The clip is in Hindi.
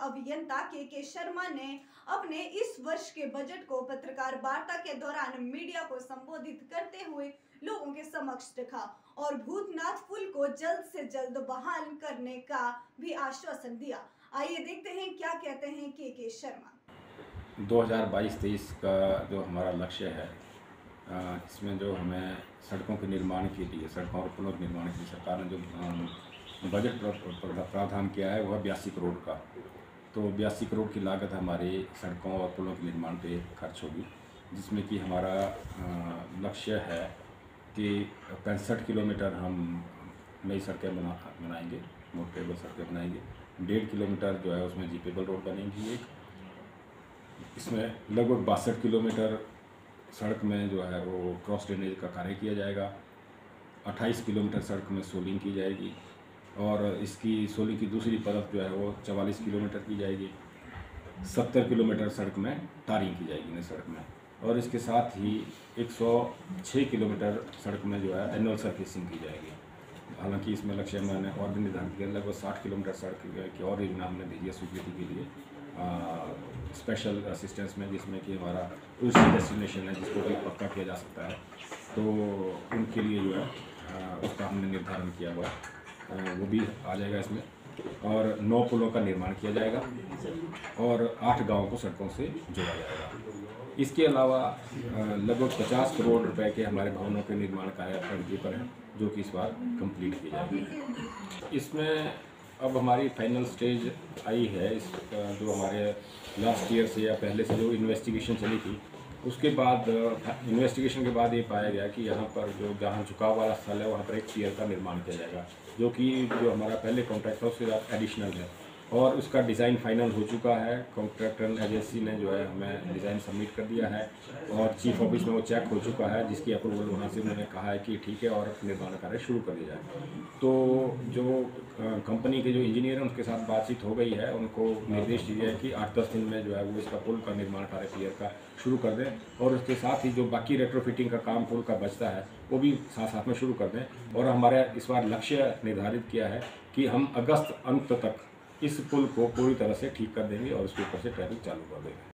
अभियंता के शर्मा ने अपने इस वर्ष के बजट को पत्रकार वार्ता के दौरान मीडिया को संबोधित करते हुए लोगों के समक्ष रखा और भूतनाथ पुल को जल्द से जल्द बहाल करने का भी आश्वासन दिया। आइए देखते हैं क्या कहते हैं के शर्मा। 2022-23 का जो हमारा लक्ष्य है, इसमें जो हमें सड़कों के निर्माण के लिए, सड़कों और पुलों के निर्माण के लिए सरकार ने जो बजट प्रावधान किया है वह 82 करोड़ का। तो 82 करोड़ की लागत हमारी सड़कों और पुलों के निर्माण पे खर्च होगी, जिसमें कि हमारा लक्ष्य है कि 65 किलोमीटर हम नई सड़कें बनाएंगे, मोटरेबल सड़कें बनाएंगे। 1.5 किलोमीटर जो है उसमें जीपेबल रोड बनेगी। इसमें लगभग 62 किलोमीटर सड़क में जो है वो क्रॉस ड्रेनेज का कार्य किया जाएगा। 28 किलोमीटर सड़क में सोलिंग की जाएगी और इसकी सोलिंग की दूसरी परत जो है वो 44 किलोमीटर की जाएगी। 70 किलोमीटर सड़क में टारिंग की जाएगी नई सड़क में, और इसके साथ ही 106 किलोमीटर सड़क में जो है एनुअल सरफेसिंग की जाएगी। हालांकि इसमें लक्ष्य मैंने और भी निर्धारित किया, लगभग 60 किलोमीटर सड़क की और योजना हमने भेजी है स्वीकृति के लिए स्पेशल असिस्टेंस में, जिसमें कि हमारा उसी डेस्टिनेशन है जिसको भी पक्का किया जा सकता है। तो उनके लिए जो है उसका हमने निर्धारण किया हुआ है, वो भी आ जाएगा इसमें। और 9 पुलों का निर्माण किया जाएगा और 8 गाँव को सड़कों से जोड़ा जाएगा। इसके अलावा लगभग 50 करोड़ रुपए के हमारे भवनों के निर्माण कार्य प्रगति पर है, जो कि इस बार कंप्लीट किए जाएंगे। इसमें अब हमारी फाइनल स्टेज आई है। इस जो हमारे लास्ट ईयर से या पहले से जो इन्वेस्टिगेशन चली थी, उसके बाद इन्वेस्टिगेशन के बाद ये पाया गया कि यहाँ पर जो जहाँ झुकाव वाला स्थल है वहाँ पर एक पियर का निर्माण किया जाएगा, जो कि जो हमारा पहले कॉन्ट्रैक्ट था उसके साथ एडिशनल है, और उसका डिज़ाइन फाइनल हो चुका है। कॉन्ट्रैक्टर एजेंसी ने जो है हमें डिज़ाइन सबमिट कर दिया है और चीफ ऑफिस में वो चेक हो चुका है, जिसकी अप्रूवल वहाँ से उन्होंने कहा है कि ठीक है और निर्माण कार्य शुरू कर दिया जाए। तो जो कंपनी के जो इंजीनियर हैं उनके साथ बातचीत हो गई है, उनको निर्देश दिया है कि 8-10 दिन में जो है वो इसका पुल का निर्माण कार्य पियर का शुरू कर दें, और उसके साथ ही जो बाकी रेट्रोफिटिंग का काम पुल का बचता है वो भी साथ साथ में शुरू कर दें। और हमारा इस बार लक्ष्य निर्धारित किया है कि हम अगस्त अंत तक इस पुल को पूरी तरह से ठीक कर देंगे और उसके ऊपर से ट्रैफिक चालू कर देंगे।